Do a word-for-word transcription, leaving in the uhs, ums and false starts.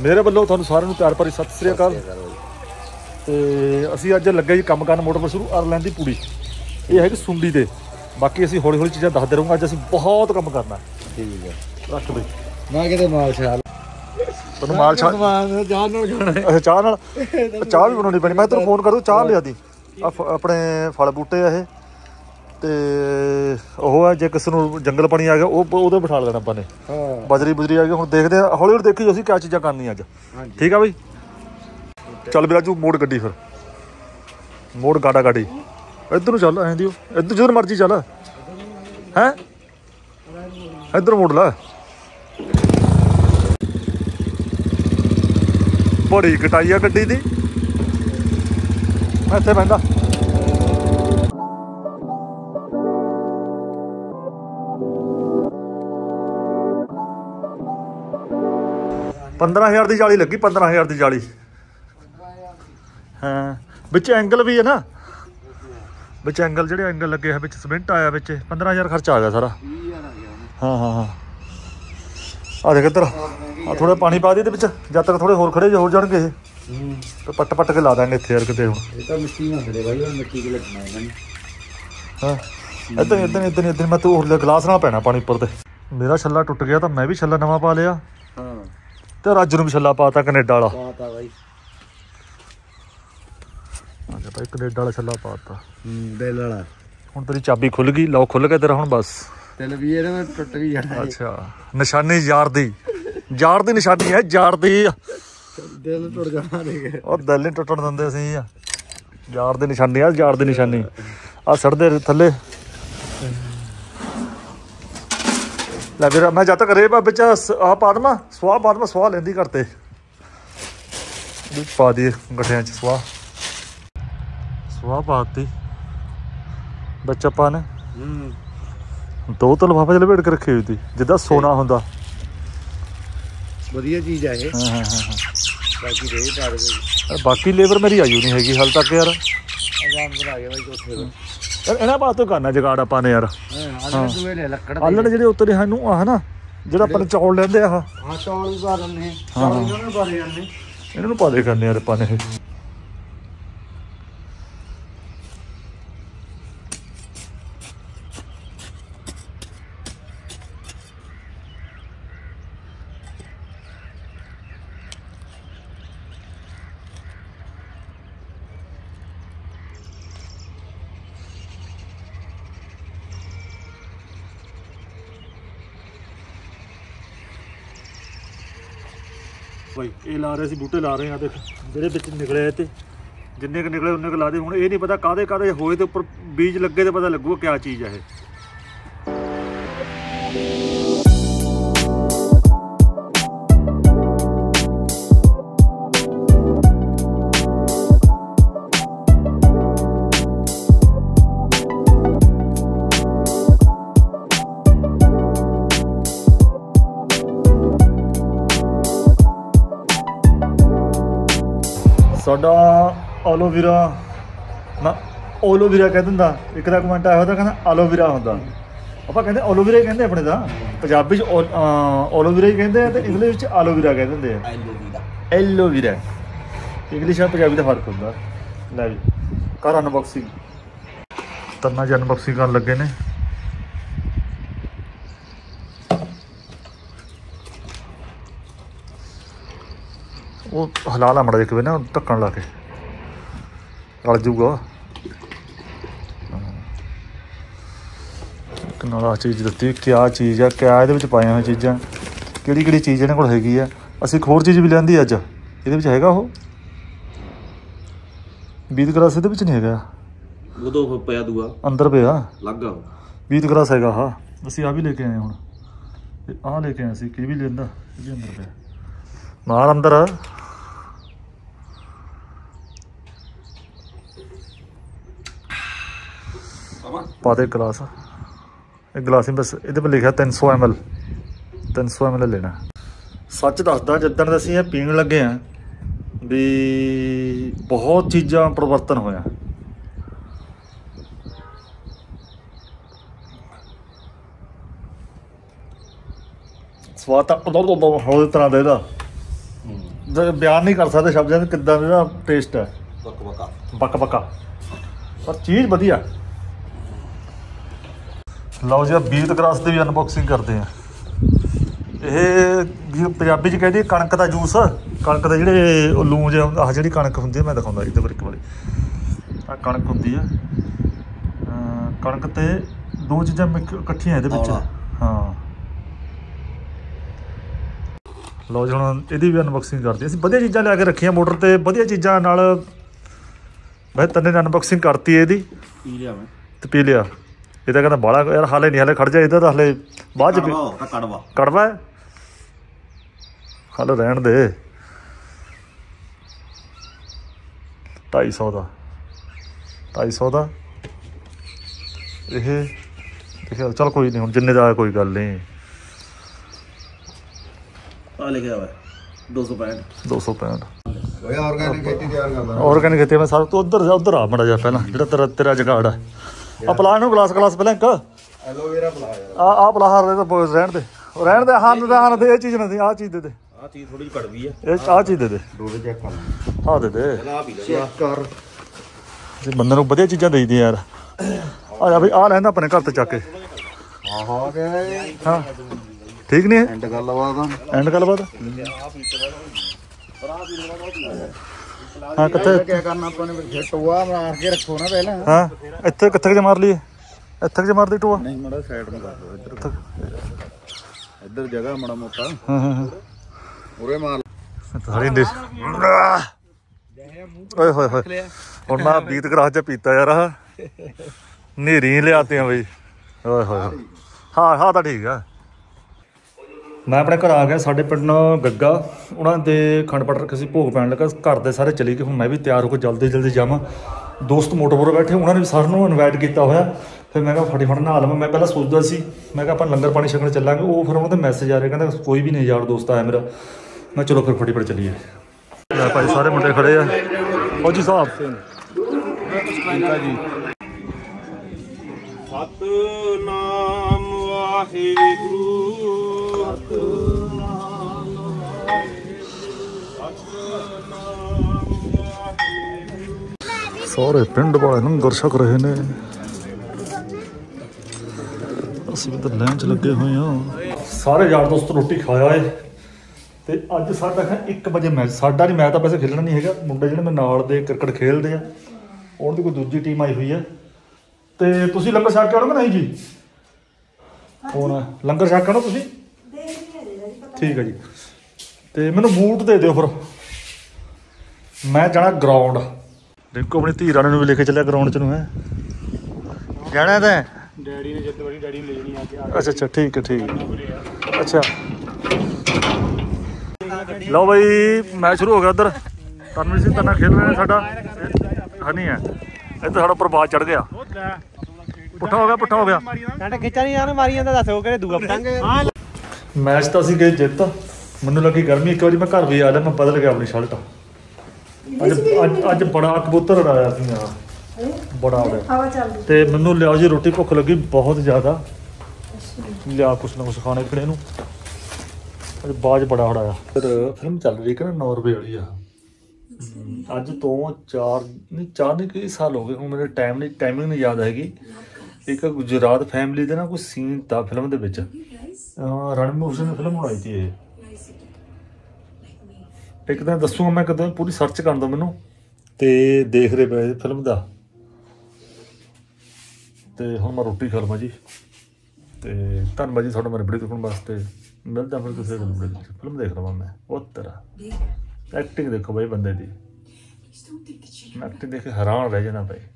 ਮੇਰੇ ਵੱਲੋਂ ਤੁਹਾਨੂੰ ਸਾਰਿਆਂ ਨੂੰ ਪਿਆਰ ਭਰੀ ਸਤਿ ਸ੍ਰੀ ਅਕਾਲ। ਤੇ ਅਸੀਂ ਅੱਜ ਲੱਗੇ ਜੀ ਕੰਮ ਕਰਨ ਮੋਟਰ ਪਰ ਸ਼ੁਰੂ ਆਇਰਲੈਂਡ ਦੀ ਪੂੜੀ। ਇਹ ਹੈਗੀ ਸੁੰਡੀ ਤੇ ਬਾਕੀ ਅਸੀਂ ਹੌਲੀ ਹੌਲੀ ਚੀਜ਼ਾਂ ਦੱਸਦੇ ਰਹੂੰਗਾ। ਅੱਜ ਅਸੀਂ ਬਹੁਤ ਕੰਮ ਕਰਨਾ। ਠੀਕ ਹੈ ਰੱਖ ਬਈ ਮੈਂ ਕਿਤੇ ਮਾਲ ਛਾਲ ਤੁਹਾਨੂੰ ਮਾਲ ਛਾਲ ਚਾਹ ਨਾਲ ਖਾਣਾ। ਅੱਛਾ ਚਾਹ ਨਾਲ ਚਾਹ ਵੀ ਬਣਾਉਣੀ ਪੈਣੀ। ਮੈਂ ਤੈਨੂੰ ਫੋਨ ਕਰੂੰ ਚਾਹ ਲਿਆ ਦੀ। ਆਪਣੇ ਫਲ ਬੂਟੇ ਆ ਇਹ ਤੇ ਉਹ ਹੈ ਜੇ ਕਿਸੇ ਨੂੰ ਜੰਗਲ ਪਾਣੀ ਆ ਗਿਆ ਉਹ ਉਹਦੇ ਬਿਠਾ ਲੈਣਾ ਆਪਾਂ ਨੇ। ਬਜਰੀ ਬੁਜਰੀ ਆ ਗਈ। ਹੁਣ ਦੇਖਦੇ ਹਾਂ ਹੌਲੀ ਹੌਲੀ ਦੇਖੀ ਅਸੀਂ ਕਿਆ ਚੀਜ਼ਾਂ ਕਰਨੀਆਂ ਅੱਜ। ਠੀਕ ਆ ਬਈ ਚੱਲ ਬਿਰਾਜੂ ਮੋੜ ਗੱਡੀ ਫਿਰ ਮੋੜ ਗਾਡਾ ਗਾਡੀ ਇੱਧਰ ਨੂੰ ਚੱਲ ਐਂ ਦੀ ਇੱਧਰ ਜਿੱਧਰ ਮਰਜ਼ੀ ਚੱਲ ਹੈਂ ਇੱਧਰ ਮੋੜ ਲੈ। ਬੜੀ ਕਟਾਈ ਆ ਗੱਡੀ ਦੀ। ਮੈਂ ਇੱਥੇ ਬਹਿੰਦਾ पंद्रह हज़ार की जाली लगी। पंद्रह हज़ार की जाली हाँ बिच एंगल भी है ना बिच एंगल जो एंगल लगे है बिच सीमेंट आया बिच पंद्रह हज़ार खर्चा आ गया सारा। हाँ हाँ हाँ आ देख इधर आ थोड़ा पानी पा दी जब तक थोड़े होर खड़े जो हो जाएंगे तो पट पट के ला देंगे इतने यार कितने हाँ इधर इधर इधर इधर मैं तो गिलास ना पैना पानी उपर से। मेरा छला टुट गया तो मैं भी छला नवा पा लिया ਤੇ ਰਾਜੂ ਨੂੰ ਵੀ ਛੱਲਾ ਪਾਤਾ ਕੈਨੇਡਾ ਵਾਲਾ। ਪਾਤਾ ਬਾਈ ਅੱਛਾ ਭਾਈ ਕੈਨੇਡਾ ਵਾਲਾ ਛੱਲਾ ਪਾਤਾ ਦਿਲ ਵਾਲਾ। ਹੁਣ ਤੇਰੀ ਚਾਬੀ ਖੁੱਲ ਗਈ ਲੌਕ ਖੁੱਲ ਗਿਆ ਤੇਰਾ ਹੁਣ ਬਸ। ਦਿਲ ਵੀ ਇਹਦਾ ਟੁੱਟ ਵੀ ਜਾਣਾ। ਅੱਛਾ ਨਿਸ਼ਾਨੀ ਯਾਰ ਦੀ ਯਾਰ ਦੀ ਨਿਸ਼ਾਨੀ ਹੈ ਯਾਰ ਦੀ। ਦਿਲ ਟੁੱਟ ਜਾਣਾ ਦੇਖ ਉਹ ਦਿਲ ਨਹੀਂ ਟੁੱਟਣ ਦਿੰਦੇ ਅਸੀਂ ਯਾਰ ਦੀ ਨਿਸ਼ਾਨੀ ਆ ਯਾਰ ਦੀ ਨਿਸ਼ਾਨੀ ਆ ਸੜਦੇ ਥੱਲੇ। ਲੈ ਵੀਰ ਮੈਂ ਜਦ ਤੱਕ ਰੇਹ ਵਿੱਚ ਆਹ ਪਾ ਦੇਵਾਂ ਸਵਾਹ ਪਾ ਦੇਵਾਂ ਸਵਾਹ ਲੈਂਦੀ ਕਰਤੇ ਪਾ ਦੀਏ ਗੱਠਿਆਂ 'ਚ ਸਵਾਹ ਸਵਾਹ ਪਾ ਦਿੱਤੀ ਵਿੱਚ ਆਪਾਂ ਨੇ ਦੋ ਤਾਂ ਲਿਫਾਫੇ 'ਚ ਲਪੇਟ ਕੇ ਰੱਖੀ ਹੋਈ ਤੀ ਜਿੱਦਾਂ ਸੋਨਾ ਹੁੰਦਾ। ਵਧੀਆ ਚੀਜ਼ ਆ ਇਹ। ਹਾਂ ਹਾਂ ਹਾਂ ਬਾਕੀ ਰੇਹ ਪਾ ਦੇ ਬਾਕੀ ਲੇਬਰ ਮੇਰੀ ਆਈ ਨਹੀਂ ਹੈਗੀ ਹਾਲੇ ਤੱਕ ਯਾਰ। ਆ ਗਿਆ ਬਾਈ ਕੋਠੇ ਇਹਨਾਂ ਵਾਸਤੇ ਕਰਨਾ ਜਗਾੜ ਆਪਾਂ ਨੇ ਯਾਰ। ਆਲਣ ਜਿਹੜੇ ਉੱਤੇ ਸਾਨੂੰ ਆਹ ਨਾ ਜਿਹੜਾ ਆਪਾਂ ਨੇ ਚੌਲ ਲੈਂਦੇ ਆ ਆਹ ਚੌਲ ਵੀ ਪਾ ਦਿੰਦੇ ਹਾਂ ਇਹਨਾਂ ਨੂੰ ਪਾ ਦੇ ਕਰਨੇ ਯਾਰ ਆਪਾਂ ਨੇ। भाई ये ला रहे बूटे ला रहे हैं देख जेडे बिच निकले ते जिन्ने क निकले उन्ने क ला दे। हुण ये नहीं पता कादे कादे होए ते उपर बीज लगे तो पता लगूगा क्या चीज़ है। ਸਾਡਾ ਐਲੋਵੀਰਾ ਨਾ ਐਲੋਵੀਰਾ ਕਹਿ ਦਿੰਦਾ। ਇੱਕ ਦਾ ਕਮੈਂਟ ਆਇਆ ਹੋਇਆ ਕਹਿੰਦਾ ਐਲੋਵੀਰਾ ਹੁੰਦਾ। ਆਪਾਂ ਕਹਿੰਦੇ ਐਲੋਵੀਰਾ ਹੀ ਕਹਿੰਦੇ ਆਪਣੇ ਤਾਂ ਪੰਜਾਬੀ 'ਚ ਐਲੋਵੀਰਾ ਹੀ ਕਹਿੰਦੇ ਆ ਤੇ ਇੰਗਲਿਸ਼ 'ਚ ਐਲੋਵੀਰਾ ਕਹਿ ਦਿੰਦੇ ਆ। ਐਲੋਵੀਰਾ ਇੰਗਲਿਸ਼ ਆ ਪੰਜਾਬੀ ਦਾ ਫਰਕ ਹੁੰਦਾ। ਲੈ ਵੀ ਕਰ ਅਨਬਾਕਸਿੰਗ ਤਰਨਾ ਜੀ ਅਨਬਾਕਸਿੰਗ ਕਰਨ ਲੱਗੇ ਨੇ। ਉਹ ਹਲਾ ਲਾ ਮੜਾ ਦੇਖੇ ਨਾ ਢੱਕਣ ਲਾ ਕੇ ਰਲ ਜੂਗਾ। ਕਿੰਨਾ ਚੀਜ਼ ਦਿੱਤੀ ਕਿਆ ਚੀਜ਼ ਆ ਕਿਆ ਇਹਦੇ ਵਿੱਚ ਪਾਈਆਂ ਹੋਈਆਂ ਚੀਜ਼ਾਂ ਕਿਹੜੀ ਕਿਹੜੀ ਚੀਜ਼ ਇਹਨਾਂ ਕੋਲ ਹੈਗੀ ਆ। ਅਸੀਂ ਇੱਕ ਹੋਰ ਚੀਜ਼ ਵੀ ਲਿਆਂਦੀ ਅੱਜ ਇਹਦੇ ਵਿੱਚ ਹੈਗਾ ਉਹ ਬੀਤ ਗਰਾਸ ਇਹਦੇ ਵਿੱਚ ਨਹੀਂ ਹੈਗਾ। ਉਦੋਂ ਪਿਆ ਦੂਆ ਅੰਦਰ ਪਿਆ ਲੱਗਾ ਬੀਤ ਗਰਾਸ ਹੈਗਾ। ਹਾਂ ਅਸੀਂ ਆਹ ਵੀ ਲੈ ਕੇ ਆਏ ਹੁਣ ਆਹ ਲੈ ਕੇ ਆਏ ਸੀ ਕੀ ਵੀ ਲੈਂਦਾ ਇਹ ਵੀ ਅੰਦਰ ਪਿਆ ਨਾਲ ਅੰਦਰ। ਪਾ ਦੇ ਗਲਾਸ ਇਹ ਗਲਾਸ ਹੀ ਬਸ ਇਹਦੇ ਪਰ ਲਿਖਿਆ ਤਿੰਨ ਸੌ ਐਮ ਐਲ ਤਿੰਨ ਸੌ ਐਮ ਐਲ ਲੈਣਾ। ਸੱਚ ਦੱਸਦਾ ਜਿੱਦਣ ਦੇ ਅਸੀਂ ਇਹ ਪੀਣ ਲੱਗੇ ਹਾਂ ਵੀ ਬਹੁਤ ਚੀਜ਼ਾਂ ਪਰਿਵਰਤਨ ਹੋਇਆ। ਸਵਾਦ ਤਾਂ ਹੋਰ ਤਰ੍ਹਾਂ ਦਾ ਇਹਦਾ ਬਿਆਨ ਨਹੀਂ ਕਰ ਸਕਦੇ ਸ਼ਬਦਾਂ ਦਾ ਕਿੱਦਾਂ ਦਾ ਟੇਸਟ ਹੈ। ਬੱਕ ਬੱਕਾ ਪਰ ਚੀਜ਼ ਵਧੀਆ। ਲਓ ਜੀ ਬੀਤ ਗਰਾਸ ਦੀ ਵੀ ਅਨਬਾਕਸਿੰਗ ਕਰਦੇ ਆ। ਇਹ ਪੰਜਾਬੀ 'ਚ ਕਹਿੰਦੇ ਕਣਕ ਦਾ ਜੂਸ, ਕਣਕ ਦੇ ਜਿਹੜੇ ਉਹ ਲੂਣ ਜਿਹਾ ਆਹ ਜਿਹੜੀ ਕਣਕ ਹੁੰਦੀ ਹੈ ਮੈਂ ਦਿਖਾਉਂਦਾ ਇਹਦੇ ਪਰ ਇੱਕ ਵਾਰੀ। ਆਹ ਕਣਕ ਹੁੰਦੀ ਹੈ, ਕਣਕ ਤੇ ਦੋ ਚੀਜ਼ਾਂ ਮਿਕ ਇਕੱਠੀਆਂ ਇਹਦੇ ਵਿੱਚ। ਹਾਂ ਲਓ ਜੀ ਹੁਣ ਇਹਦੀ ਵੀ ਅਨਬਾਕਸਿੰਗ ਕਰਦੇ। ਅਸੀਂ ਵਧੀਆ ਚੀਜ਼ਾਂ ਲਿਆ ਕੇ ਰੱਖੀਆਂ ਮੋਟਰ 'ਤੇ, ਵਧੀਆ ਚੀਜ਼ਾਂ ਨਾਲ ਮੈਂ ਤੰਨੇ ਨੇ ਅਨਬਾਕਸਿੰਗ ਕਰਤੀ ਇਹਦੀ। ਪੀ ਲਿਆ ਮੈਂ ਤੇ ਪੀ ਲਿਆ। ਇਹ ਤਾਂ ਕਹਿੰਦਾ ਬਾਹਲਾ ਯਾਰ ਹਾਲੇ ਨਹੀਂ, ਹਾਲੇ ਖੜ ਜਾ, ਇਹਦਾ ਤਾਂ ਹਾਲੇ ਬਾਅਦ 'ਚ ਕੜਵਾ ਕੜਵਾ ਹੈ, ਹਾਲੇ ਰਹਿਣ ਦੇ। ਢਾਈ ਸੌ ਦਾ ਢਾਈ ਸੌ ਦਾ ਇਹ ਦੇਖਿਆ। ਚੱਲ ਕੋਈ ਨਹੀਂ, ਹੁਣ ਜਿੰਨੇ ਦਾ ਕੋਈ ਗੱਲ ਨਹੀਂ। ਆ ਲਿਖਿਆ ਹੋਇਆ ਦੋ ਸੌ ਪੈਂਹਠ ਦੋ ਸੌ ਪੈਂਹਠ। ਆਰਗੈਨਿਕ ਖੇਤੀ ਤਿਆਰ ਕਰਦਾ, ਆਰਗੈਨਿਕ ਖੇਤੀ ਮੈਂ ਸਾਰਾ। ਤੂੰ ਉੱਧਰ ਉੱਧਰ ਆ ਮਾੜਾ ਜਿਹਾ ਪਹਿਲਾਂ, ਜਿਹੜਾ ਤੇਰਾ ਤੇਰਾ ਜਗਾੜ ਹੈ। ਆ ਪਲਾਸ ਨੂੰ ਗਲਾਸ ਗਲਾਸ ਪਹਿਲਾਂ ਇੱਕ ਐਲੋਵੇਰਾ ਪਲਾ ਆ ਆ ਪਲਾ ਹਾਰ ਦੇ ਤਾਂ ਰਹਿਣ ਦੇ ਰਹਿਣ ਦੇ ਹਾਂ ਦੇ ਹਾਂ ਦੇ ਇਹ ਚੀਜ਼ ਨਾ ਦੇ, ਆਹ ਚੀਜ਼ ਦੇ ਦੇ। ਆਹ ਚੀਜ਼ ਥੋੜੀ ਜਿਹੀ ਕੜਵੀ ਆ, ਇਹ ਆਹ ਚੀਜ਼ ਦੇ ਦੇ। ਡੋਲੇ ਚੈੱਕ ਕਰ, ਆਹ ਦੇ ਦੇ ਚੈੱਕ ਕਰ। ਬੰਦੇ ਨੂੰ ਵਧੀਆ ਚੀਜ਼ਾਂ ਦੇਈਦੀ ਯਾਰ। ਆ ਜਾ ਬਈ ਆਹ ਲੈਂਦਾ ਆਪਣੇ ਘਰ ਤੇ ਚੱਕ ਕੇ। ਆਹ ਹਾਂ ਠੀਕ ਨਹੀਂ ਹੈ ਐਂਡ ਗੱਲਬਾਤ, ਐਂਡ ਗੱਲਬਾਤ। ਹਾਂ ਕਿੱਥੇ ਕੀ ਕਰਨਾ ਆਪਾਂ ਨੇ? ਟੋਆ ਮਾਰ ਕੇ ਰੱਖੋ ਨਾ ਪਹਿਲਾਂ। ਹਾਂ ਇੱਥੇ ਕਿੱਥੇ ਕੁ ਮਾਰ ਲਈਏ? ਇੱਥੇ ਕੁ ਮਾਰਦੀ ਟੋਆ ਨਹੀਂ, ਮਾੜਾ ਸਾਈਡ ਨੂੰ ਕਰ ਦਿਓ ਇੱਧਰ ਇੱਧਰ ਜਗ੍ਹਾ ਮਾੜਾ ਮੋਟਾ। ਹਾਂ ਹਾਂ ਹਾਂ ਉਰੇ ਮਾਰ ਸਾਰੀ ਡਿਸ਼। ਓਏ ਹੋਏ ਹੋਏ ਹੁਣ ਮੈਂ ਬੀਤ ਗਰਾਸ 'ਚ ਪੀਤਾ ਯਾਰ। ਆਹ ਨੇਰੀ ਲਿਆਤੇ ਆ ਬਈ। ਓਏ ਹੋਏ ਹਾਂ ਹਾਂ ਤਾਂ ਠੀਕ ਆ। ਮੈਂ ਆਪਣੇ ਘਰ ਆ ਗਿਆ। ਸਾਡੇ ਪਿੰਡ ਗੱਗਾ ਉਹਨਾਂ ਦੇ ਖੰਡ ਪਾਠ ਰੱਖੇ ਸੀ, ਭੋਗ ਪੈਣ ਲੱਗਾ। ਘਰ ਦੇ ਸਾਰੇ ਚਲੇ ਗਏ, ਹੁਣ ਮੈਂ ਵੀ ਤਿਆਰ ਹੋ ਕੇ ਜਲਦੀ ਜਲਦੀ ਜਾਵਾਂ। ਦੋਸਤ ਮੋਟਰਪੁਰ ਬੈਠੇ, ਉਹਨਾਂ ਨੇ ਵੀ ਸਾਰਿਆਂ ਨੂੰ ਇਨਵਾਈਟ ਕੀਤਾ ਹੋਇਆ। ਫਿਰ ਮੈਂ ਕਿਹਾ ਫਟਾਫਟ ਨਹਾ ਲਵਾਂ। ਮੈਂ ਪਹਿਲਾਂ ਸੋਚਦਾ ਸੀ ਮੈਂ ਕਿਹਾ ਆਪਾਂ ਲੰਗਰ ਪਾਣੀ ਛਕਣ ਚੱਲਾਂਗੇ, ਉਹ ਫਿਰ ਉਹਨਾਂ ਦੇ ਮੈਸੇਜ ਆ ਰਹੇ ਕਹਿੰਦਾ ਕੋਈ ਵੀ ਨਹੀਂ ਯਾਰ ਦੋਸਤ ਆਇਆ ਮੇਰਾ। ਮੈਂ ਚਲੋ ਫਿਰ ਫਟਾਫਟ ਚੱਲੀਏ। ਲੈ ਭਾਈ ਸਾਰੇ ਮੁੰਡੇ ਖੜੇ ਆ। ਫੌਜੀ ਸਾਹਿਬ ਜੀ ਸਤਨਾਮ ਵਾਹਿਗੁਰੂ ਸਾਰੇ ਪਿੰਡ ਵਾਲੇ ਲੰਗਰ ਛਕ ਰਹੇ ਨੇ। ਅਸੀਂ ਵੀ ਤਾਂ ਲਾਈਨ 'ਚ ਲੱਗੇ ਹੋਏ ਹਾਂ। ਸਾਰੇ ਯਾਰ ਦੋਸਤ ਰੋਟੀ ਖਾਇਆ ਏ ਤੇ ਅੱਜ ਸਾਡਾ ਹੈ ਇੱਕ ਵਜੇ ਮੈਚ। ਸਾਡਾ ਨਹੀਂ, ਮੈਂ ਤਾਂ ਵੈਸੇ ਖੇਲਣਾ ਨਹੀਂ ਹੈਗਾ। ਮੁੰਡੇ ਜਿਹੜੇ ਮੈਂ ਨਾਲ ਦੇ ਕ੍ਰਿਕਟ ਖੇਡਦੇ ਆ, ਉਹਨਾਂ ਦੀ ਕੋਈ ਦੂਜੀ ਟੀਮ ਆਈ ਹੋਈ ਆ। ਤੇ ਤੁਸੀਂ ਲੰਗਰ ਛਕ ਕੇ ਆਉਣਾ ਕਿ ਨਹੀਂ ਜੀ? ਹੁਣ ਲੰਗਰ ਛਕ ਕੇ ਆਉਣਾ ਤੁਸੀਂ? ਠੀਕ ਹੈ ਜੀ। ਤੇ ਮੈਨੂੰ ਬੂਟ ਦੇ ਦਿਓ ਫਿਰ, ਮੈਂ ਜਾਣਾ ਗਰਾਊਂਡ। ਦੇਖੋ ਆਪਣੀ ਧੀ ਰਾਣੀ ਨੂੰ ਵੀ ਲੈ ਕੇ ਚੱਲਿਆ ਗਰਾਊਂਡ 'ਚ ਨੂੰ। ਹੈ ਜਾਣਾ ਤਾਂ ਡੈਡੀ ਨੇ ਜਿੱਦ ਵਾਲੀ ਡੈਡੀ ਨੂੰ ਲੈ ਜਾਣੀ ਆ ਕੇ। ਅੱਛਾ ਅੱਛਾ ਠੀਕ ਹੈ ਠੀਕ ਹੈ। ਅੱਛਾ ਲਓ ਬਈ ਮੈਚ ਸ਼ੁਰੂ ਹੋ ਗਿਆ। ਉੱਧਰ ਤਰਨਵੀਰ ਸਿੰਘ ਤਰਨਾ ਖੇਡ ਰਹੇ ਨੇ। ਸਾਡਾ ਹਨੀ ਹੈ ਇੱਧਰ, ਸਾਡਾ ਪ੍ਰਭਾਤ ਚੜ ਗਿਆ। ਪੁੱਠਾ ਹੋ ਗਿਆ ਪੁੱਠਾ ਹੋ ਗਿਆ। ਖਿੱਚਾ ਨਹੀਂ ਯਾਰ ਮਾਰੀ ਜਾਂਦਾ, ਦੱਸੋ ਕਿਹੜੇ ਦੂਆ ਪਟਾਂਗੇ। ਮੈਚ ਤਾਂ ਅਸੀਂ ਗਏ ਜਿੱਤ। ਮੈਨੂੰ ਲੱਗੀ ਗਰਮੀ, ਇੱਕ ਵਾਰੀ ਮੈਂ ਘਰ ਵੀ ਆ ਲਿਆ, ਮੈਂ ਬਦਲ ਗਿਆ ਆਪਣੀ ਸ਼ਰਟ। ਅੱਜ ਅੱਜ ਅੱਜ ਬੜਾ ਕਬੂਤਰ ਉਡਾਇਆ ਸੀ ਆ, ਬੜਾ ਉਡਿਆ। ਤੇ ਮੈਨੂੰ ਲਿਆਓ ਜੀ ਰੋਟੀ, ਭੁੱਖ ਲੱਗੀ ਬਹੁਤ ਜ਼ਿਆਦਾ। ਲਿਆ ਕੁਛ ਨਾ ਕੁਛ ਖਾਣੇ ਪੀਣੇ ਨੂੰ। ਅੱਜ ਬਾਜ ਬੜਾ ਉਡਾਇਆ। ਫਿਰ ਫਿਲਮ ਚੱਲ ਰਹੀ ਕਿ ਨਾ ਨੌਰਵੇ ਵਾਲੀ ਆ। ਅੱਜ ਤੋਂ ਚਾਰ ਨਹੀਂ ਚਾਰ ਨਹੀਂ ਕਈ ਸਾਲ ਹੋ ਗਏ ਹੁਣ, ਮੇਰੇ ਟਾਈਮ ਨਹੀਂ ਟਾਈਮਿੰਗ ਨਹੀਂ ਯਾਦ ਹੈਗੀ। ਇੱਕ ਗੁਜਰਾਤ ਫੈਮਿਲੀ ਦੇ ਨਾ ਕੋਈ ਸੀਨ ਤਾਂ ਫਿਲਮ ਦੇ ਵਿੱਚ ਰਣਵੀਰ ਸਿੰਘ ਨੇ ਫਿਲਮ ਬਣਾਈ ਸੀ ਇਹ। ਇੱਕ ਦਿਨ ਦੱਸੂਗਾ ਮੈਂ ਕਦੋਂ, ਪੂਰੀ ਸਰਚ ਕਰਨ ਦੋ ਮੈਨੂੰ। ਤੇ ਦੇਖ ਰਹੇ ਪਏ ਫਿਲਮ ਦਾ। ਤੇ ਹੁਣ ਮੈਂ ਰੋਟੀ ਖਾ ਲਵਾਂ ਜੀ। ਤੇ ਧੰਨਵਾਦ ਜੀ ਤੁਹਾਡਾ ਮੇਰੇ ਵੀਡੀਓ ਦੇਖਣ ਵਾਸਤੇ। ਮਿਲਦਾ ਫਿਰ ਕਿਸੇ ਦਿਨ ਵੀਡੀਓ ਵਿੱਚ। ਫਿਲਮ ਦੇਖ ਲਵਾਂ ਮੈਂ ਬਹੁਤ ਤਰ੍ਹਾਂ। ਐਕਟਿੰਗ ਦੇਖੋ ਬਾਈ ਬੰਦੇ ਦੀ, ਐਕਟਿੰਗ ਦੇਖ ਕੇ ਹੈਰਾਨ ਰਹਿ ਜਾਣਾ ਭਾਈ।